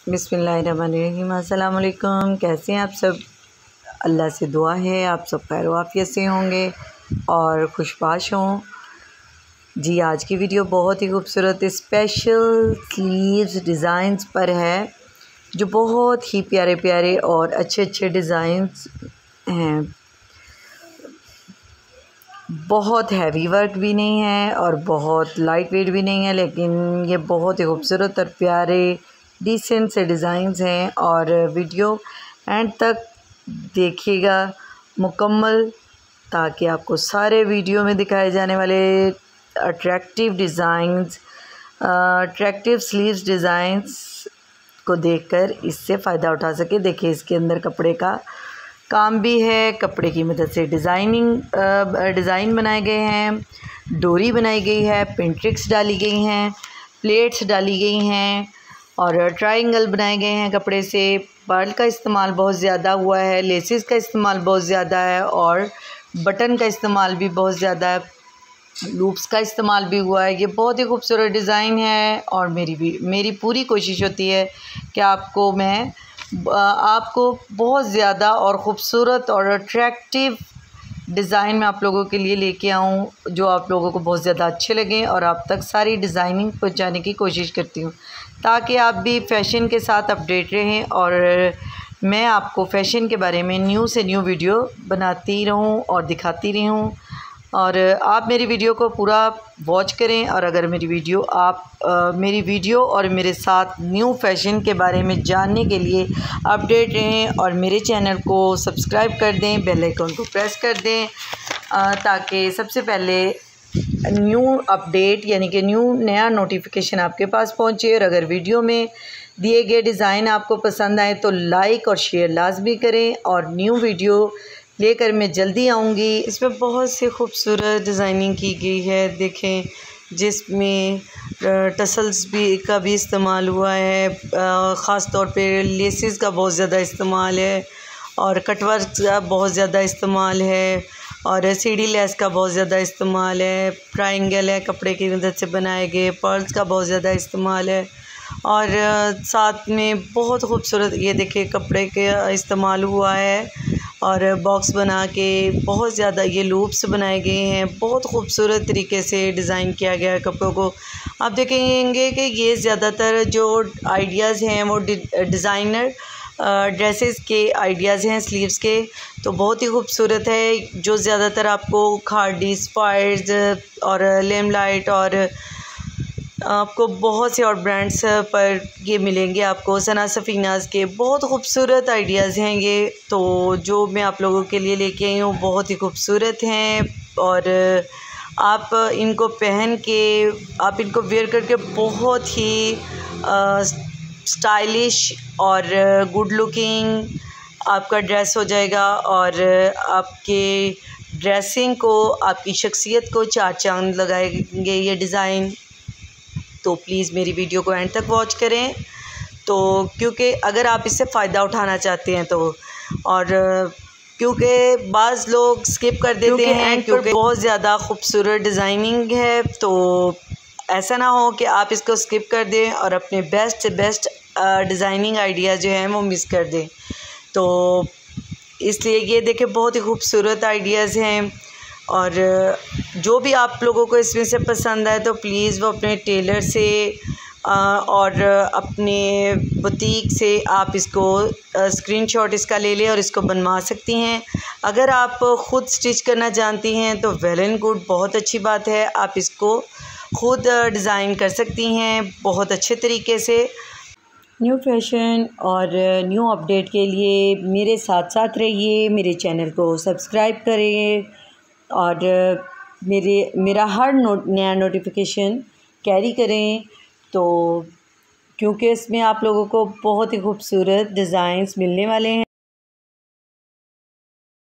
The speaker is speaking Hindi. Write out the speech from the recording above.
बिस्मिल्लाहिर्रहमानिर्रहीम। अस्सलाम वालेकुम। कैसे हैं आप सब? अल्लाह से दुआ है आप सब खैर आफियत से होंगे और खुशबाश हों। जी, आज की वीडियो बहुत ही खूबसूरत स्पेशल स्लीव्स डिज़ाइंस पर है, जो बहुत ही प्यारे प्यारे और अच्छे अच्छे डिज़ाइंस हैं। बहुत हैवी वर्क भी नहीं है और बहुत लाइट वेट भी नहीं है, लेकिन ये बहुत ही खूबसूरत और प्यारे डिसेंट से डिज़ाइंस हैं। और वीडियो एंड तक देखिएगा मुकम्मल, ताकि आपको सारे वीडियो में दिखाए जाने वाले attractive designs, attractive sleeves designs को देखकर इससे फ़ायदा उठा सके। देखिए, इसके अंदर कपड़े का काम भी है, कपड़े की मदद से डिज़ाइन बनाए गए हैं, डोरी बनाई गई है, पिनट्रिक्स डाली गई हैं, प्लेट्स डाली गई हैं और ट्रायंगल बनाए गए हैं कपड़े से। पर्ल का इस्तेमाल बहुत ज़्यादा हुआ है, लेसेस का इस्तेमाल बहुत ज़्यादा है और बटन का इस्तेमाल भी बहुत ज़्यादा है, लूप्स का इस्तेमाल भी हुआ है। ये बहुत ही खूबसूरत डिज़ाइन है और मेरी पूरी कोशिश होती है कि आपको बहुत ज़्यादा और ख़ूबसूरत और अट्रैक्टिव डिज़ाइन में आप लोगों के लिए लेके आऊँ, जो आप लोगों को बहुत ज़्यादा अच्छे लगें और आप तक सारी डिज़ाइनिंग पहुँचाने की कोशिश करती हूँ, ताकि आप भी फ़ैशन के साथ अपडेट रहें और मैं आपको फ़ैशन के बारे में न्यू से न्यू वीडियो बनाती रहूँ और दिखाती रही हूँ। और आप मेरी वीडियो को पूरा वॉच करें और अगर मेरी वीडियो और मेरे साथ न्यू फ़ैशन के बारे में जानने के लिए अपडेट रहें और मेरे चैनल को सब्सक्राइब कर दें, बेल आइकन को प्रेस कर दें, ताकि सबसे पहले न्यू अपडेट यानी कि नया नोटिफिकेशन आपके पास पहुंचे। और अगर वीडियो में दिए गए डिज़ाइन आपको पसंद आए तो लाइक और शेयर लाजमी करें और न्यू वीडियो लेकर मैं जल्दी आऊँगी। इसमें बहुत सी खूबसूरत डिज़ाइनिंग की गई है, देखें, जिसमें टसल्स का भी इस्तेमाल हुआ है, ख़ास तौर पे लेसेस का बहुत ज़्यादा इस्तेमाल है और कटवर्क का बहुत ज़्यादा इस्तेमाल है और सीढ़ी लेस का बहुत ज़्यादा इस्तेमाल है, ट्रायंगल है कपड़े की मदद से बनाए गए, पर्ल्स का बहुत ज़्यादा इस्तेमाल है और साथ में बहुत खूबसूरत ये देखिए कपड़े का इस्तेमाल हुआ है और बॉक्स बना के बहुत ज़्यादा ये लूप्स बनाए गए हैं। बहुत खूबसूरत तरीके से डिज़ाइन किया गया है कपड़ों को। आप देखेंगे कि ये ज़्यादातर जो आइडियाज़ हैं वो डिज़ाइनर ड्रेसेस के आइडियाज़ हैं स्लीव्स के, तो बहुत ही खूबसूरत है। जो ज़्यादातर आपको खार्डी, स्पाइर्स और लेमलाइट और आपको बहुत से और ब्रांड्स पर ये मिलेंगे, आपको सना सफ़ीनाज़ के बहुत खूबसूरत आइडियाज़ हैं ये। तो जो मैं आप लोगों के लिए लेके आई हूँ बहुत ही खूबसूरत हैं और आप इनको पहन के, आप इनको वेयर करके बहुत ही स्टाइलिश और गुड लुकिंग आपका ड्रेस हो जाएगा और आपके ड्रेसिंग को, आपकी शख्सियत को चार चांद लगाएंगे ये डिज़ाइन। तो प्लीज़ मेरी वीडियो को एंड तक वॉच करें, तो क्योंकि अगर आप इससे फ़ायदा उठाना चाहते हैं तो, और क्योंकि बाज़ लोग स्किप कर देते हैं क्योंकि बहुत ज़्यादा खूबसूरत डिज़ाइनिंग है, तो ऐसा ना हो कि आप इसको स्किप कर दें और अपने बेस्ट से बेस्ट डिज़ाइनिंग आइडिया जो हैं वो मिस कर दें। तो इसलिए ये देखें बहुत ही खूबसूरत आइडियाज़ हैं और जो भी आप लोगों को इसमें से पसंद आए तो प्लीज़ वो अपने टेलर से और अपने बुटीक से आप इसको स्क्रीनशॉट इसका ले लें और इसको बनवा सकती हैं। अगर आप ख़ुद स्टिच करना जानती हैं तो वेल एंड गुड, बहुत अच्छी बात है, आप इसको ख़ुद डिज़ाइन कर सकती हैं बहुत अच्छे तरीके से। न्यू फैशन और न्यू अपडेट के लिए मेरे साथ साथ रहिए, मेरे चैनल को सब्सक्राइब करें और मेरा हर नया नोटिफिकेशन कैरी करें, तो क्योंकि इसमें आप लोगों को बहुत ही खूबसूरत डिज़ाइंस मिलने वाले हैं।